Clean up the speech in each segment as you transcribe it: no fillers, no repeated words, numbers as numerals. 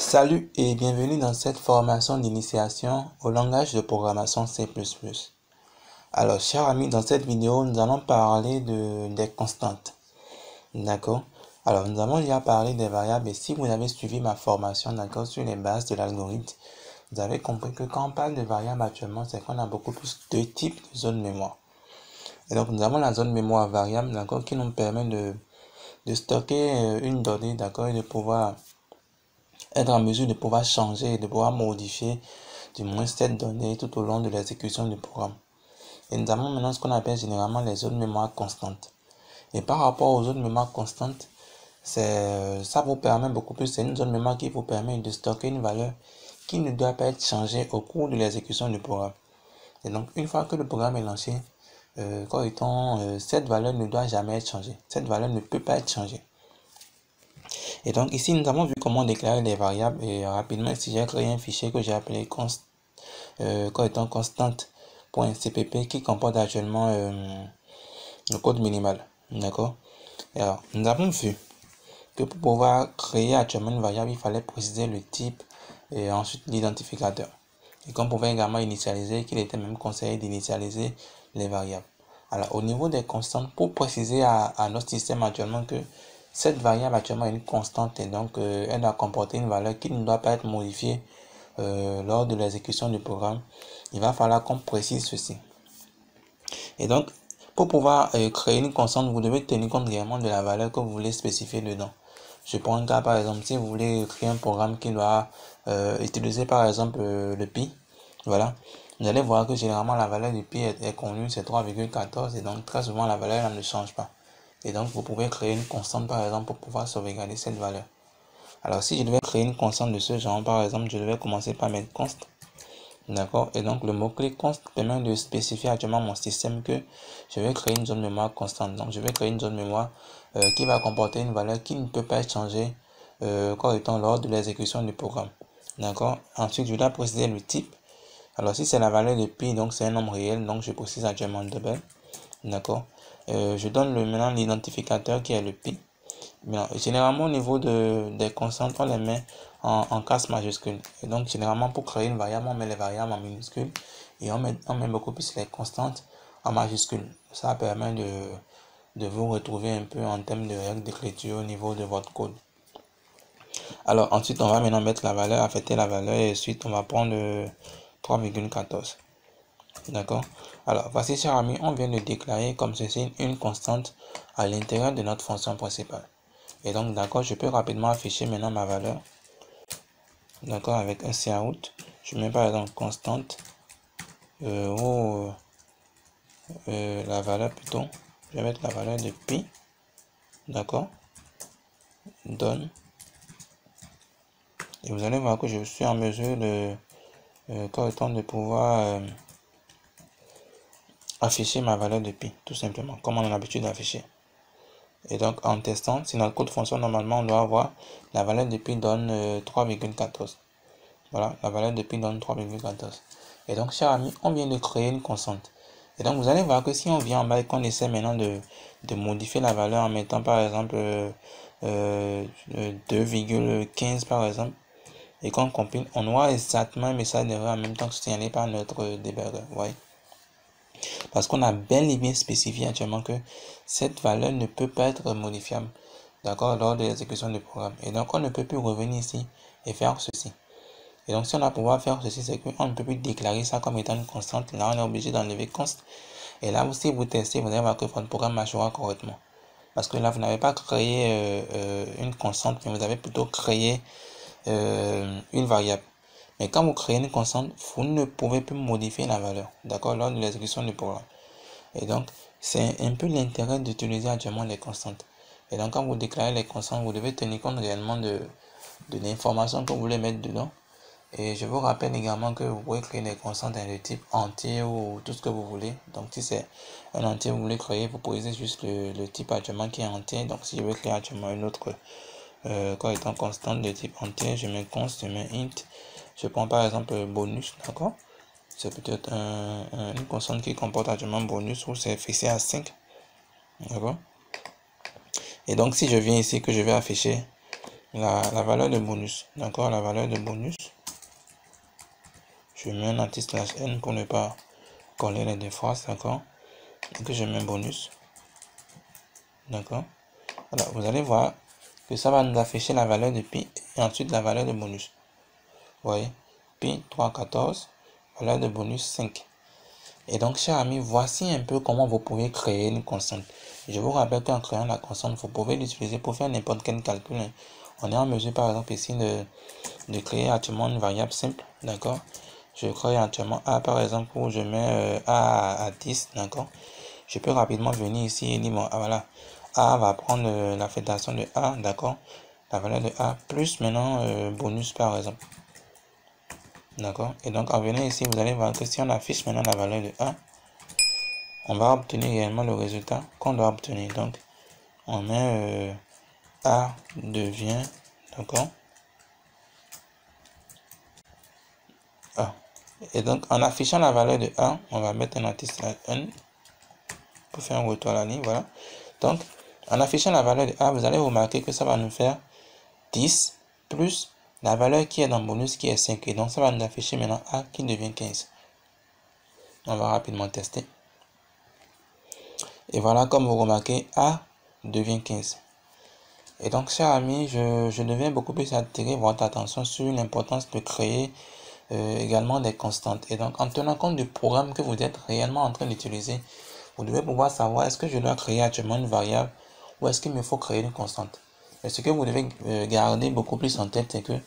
Salut et bienvenue dans cette formation d'initiation au langage de programmation C++. Alors, chers amis, dans cette vidéo, nous allons parler des constantes. D'accord? Alors, nous avons déjà parlé des variables et si vous avez suivi ma formation, d'accord, sur les bases de l'algorithme, vous avez compris que quand on parle de variables actuellement, c'est qu'on a beaucoup plus de types de zones mémoire. Et donc, nous avons la zone mémoire variable, d'accord, qui nous permet de stocker une donnée, d'accord, et de pouvoir être en mesure de pouvoir changer et de pouvoir modifier du moins cette donnée tout au long de l'exécution du programme. Et nous avons maintenant ce qu'on appelle généralement les zones mémoire constantes. Et par rapport aux zones mémoire constantes, ça vous permet beaucoup plus, c'est une zone mémoire qui vous permet de stocker une valeur qui ne doit pas être changée au cours de l'exécution du programme. Et donc une fois que le programme est lancé, cette valeur ne doit jamais être changée. Cette valeur ne peut pas être changée. Et donc ici, nous avons vu comment déclarer les variables. Et rapidement, ici, j'ai créé un fichier que j'ai appelé constante.cpp qui comporte actuellement le code minimal. D'accord? Alors, nous avons vu que pour pouvoir créer actuellement une variable, il fallait préciser le type et ensuite l'identificateur. Et qu'on pouvait également initialiser, qu'il était même conseillé d'initialiser les variables. Alors, au niveau des constantes, pour préciser à notre système actuellement que cette variable actuellement est une constante et donc elle doit comporter une valeur qui ne doit pas être modifiée lors de l'exécution du programme, il va falloir qu'on précise ceci. Et donc, pour pouvoir créer une constante, vous devez tenir compte réellement de la valeur que vous voulez spécifier dedans. Je prends un cas par exemple, si vous voulez créer un programme qui doit utiliser par exemple le pi, voilà, vous allez voir que généralement la valeur du pi est connue, c'est 3,14 et donc très souvent la valeur ne change pas. Et donc vous pouvez créer une constante par exemple pour pouvoir sauvegarder cette valeur. Alors si je devais créer une constante de ce genre, par exemple, je devais commencer par mettre const. D'accord? Et donc le mot-clé const permet de spécifier actuellement mon système que je vais créer une zone mémoire constante. Donc je vais créer une zone mémoire qui va comporter une valeur qui ne peut pas être changée lors de l'exécution du programme. D'accord? Ensuite, je dois préciser le type. Alors si c'est la valeur de pi, donc c'est un nombre réel, donc je précise actuellement double. D'accord? Je donne maintenant l'identificateur qui est le pi. Bien, généralement au niveau des constantes, on les met en casse majuscule. Et donc généralement pour créer une variable, on met les variables en minuscule et on met beaucoup plus les constantes en majuscule. Ça permet de vous retrouver un peu en termes de règles d'écriture au niveau de votre code. Alors ensuite on va maintenant mettre la valeur, affecter la valeur et ensuite on va prendre 3,14. D'accord? Alors voici chers amis, on vient de déclarer comme ceci une constante à l'intérieur de notre fonction principale. Et donc, d'accord, je peux rapidement afficher maintenant ma valeur. D'accord, avec un cout. Je mets par exemple constante. La valeur plutôt. Je vais mettre la valeur de pi. D'accord. Donne. Et vous allez voir que je suis en mesure de pouvoir afficher ma valeur de pi. Tout simplement, comme on a l'habitude d'afficher. Et donc, en testant, si notre code fonctionne normalement, on doit avoir la valeur de pi donne 3,14. Voilà, la valeur de pi donne 3,14. Et donc, chers amis, on vient de créer une constante. Et donc, vous allez voir que si on vient en bas et qu'on essaie maintenant de modifier la valeur en mettant par exemple 2,15 par exemple, et qu'on compile, on aura exactement un message d'erreur en même temps que signalé par notre débugger. Ouais. Parce qu'on a bel et bien spécifié actuellement que cette valeur ne peut pas être modifiable, d'accord, lors de l'exécution du programme. Et donc, on ne peut plus revenir ici et faire ceci. Et donc, si on va pouvoir faire ceci, c'est qu'on ne peut plus déclarer ça comme étant une constante. Là, on est obligé d'enlever const. Et là, si vous testez, vous allez voir que votre programme marchera correctement. Parce que là, vous n'avez pas créé une constante, mais vous avez plutôt créé une variable. Mais quand vous créez une constante, vous ne pouvez plus modifier la valeur, d'accord, lors de l'exécution du programme. Et donc, c'est un peu l'intérêt d'utiliser actuellement les constantes. Et donc, quand vous déclarez les constantes, vous devez tenir compte réellement de l'information que vous voulez mettre dedans. Et je vous rappelle également que vous pouvez créer des constantes de type entier ou tout ce que vous voulez. Donc si c'est un entier que vous voulez créer, vous posez juste le type actuellement qui est entier. Donc si je veux créer actuellement une autre étant constante de type entier, je mets const, je mets int. Je prends par exemple bonus, d'accord? C'est peut-être une constante qui comporte actuellement bonus ou c'est fixé à 5. D'accord? Et donc si je viens ici que je vais afficher la valeur de bonus, d'accord, la valeur de bonus. Je mets un anti/n pour ne pas coller les deux phrases, d'accord. Donc je mets bonus, d'accord. Alors vous allez voir que ça va nous afficher la valeur de pi et ensuite la valeur de bonus. Vous voyez, pi 3,14, valeur de bonus 5. Et donc, chers amis, voici un peu comment vous pouvez créer une constante. Je vous rappelle qu'en créant la constante, vous pouvez l'utiliser pour faire n'importe quel calcul. On est en mesure, par exemple, ici de créer actuellement une variable simple, d'accord. Je crée actuellement a, par exemple, où je mets a à 10, d'accord. Je peux rapidement venir ici et dire, bon, voilà, a va prendre l'affectation de a, d'accord, la valeur de a, plus maintenant bonus, par exemple. D'accord. Et donc, en venant ici, vous allez voir que si on affiche maintenant la valeur de a, on va obtenir réellement le résultat qu'on doit obtenir. Donc, on met a devient, d'accord, a. Et donc, en affichant la valeur de a, on va mettre un anti/n pour faire un retour à la ligne, voilà. Donc, en affichant la valeur de a, vous allez remarquer que ça va nous faire 10 plus la valeur qui est dans bonus qui est 5. Et donc, ça va nous afficher maintenant a qui devient 15. On va rapidement tester. Et voilà, comme vous remarquez, a devient 15. Et donc, chers amis, je deviens beaucoup plus attirer votre attention sur l'importance de créer également des constantes. Et donc, en tenant compte du programme que vous êtes réellement en train d'utiliser, vous devez pouvoir savoir est-ce que je dois créer actuellement une variable ou est-ce qu'il me faut créer une constante. Et ce que vous devez garder beaucoup plus en tête, c'est que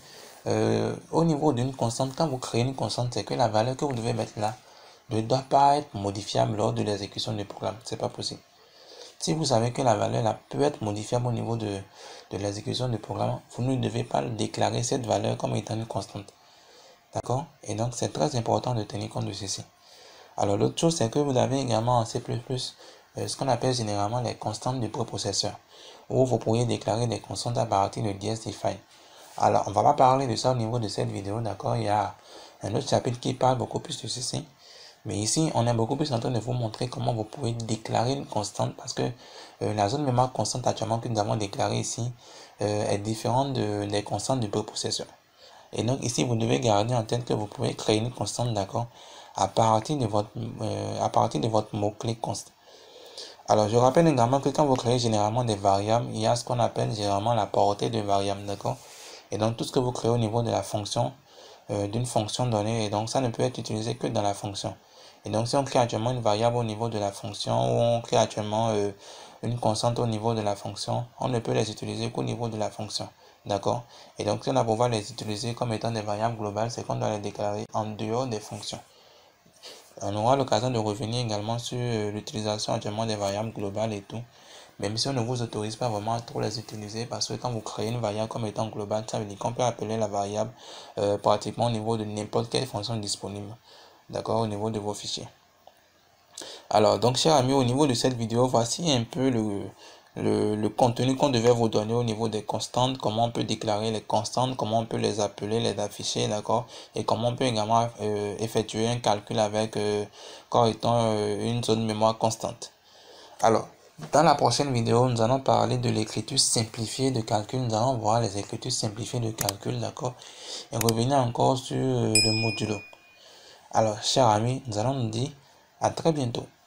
au niveau d'une constante, quand vous créez une constante, c'est que la valeur que vous devez mettre là ne doit pas être modifiable lors de l'exécution du programme. C'est pas possible. Si vous savez que la valeur là, peut être modifiable au niveau de l'exécution du programme, vous ne devez pas déclarer cette valeur comme étant une constante. D'accord? Et donc, c'est très important de tenir compte de ceci. Alors, l'autre chose, c'est que vous avez également en C++ ce qu'on appelle généralement les constantes du préprocesseur, où vous pourriez déclarer des constantes à partir de ds_define. Alors, on ne va pas parler de ça au niveau de cette vidéo, d'accord? Il y a un autre chapitre qui parle beaucoup plus de ceci. Mais ici, on est beaucoup plus en train de vous montrer comment vous pouvez déclarer une constante parce que la zone mémoire constante actuellement que nous avons déclarée ici est différente des constantes du préprocesseur. Et donc ici, vous devez garder en tête que vous pouvez créer une constante, d'accord, à partir de votre mot-clé constante. Alors, je rappelle également que quand vous créez généralement des variables, il y a ce qu'on appelle généralement la portée de variable, d'accord. Et donc, tout ce que vous créez au niveau de la fonction, d'une fonction donnée, et donc ça ne peut être utilisé que dans la fonction. Et donc, si on crée actuellement une variable au niveau de la fonction, ou on crée actuellement une constante au niveau de la fonction, on ne peut les utiliser qu'au niveau de la fonction. D'accord? Et donc, si on va pouvoir les utiliser comme étant des variables globales, c'est qu'on doit les déclarer en dehors des fonctions. On aura l'occasion de revenir également sur l'utilisation actuellement des variables globales et tout. Même si on ne vous autorise pas vraiment à trop les utiliser, parce que quand vous créez une variable comme étant globale, ça veut dire qu'on peut appeler la variable pratiquement au niveau de n'importe quelle fonction disponible. D'accord, au niveau de vos fichiers. Alors, donc, chers amis, au niveau de cette vidéo, voici un peu le contenu qu'on devait vous donner au niveau des constantes, comment on peut déclarer les constantes, comment on peut les appeler, les afficher, d'accord, et comment on peut également effectuer un calcul avec comme étant une zone mémoire constante. Alors, dans la prochaine vidéo, nous allons parler de l'écriture simplifiée de calcul. Nous allons voir les écritures simplifiées de calcul, d'accord, et revenir encore sur le modulo. Alors, chers amis, nous allons nous dire à très bientôt.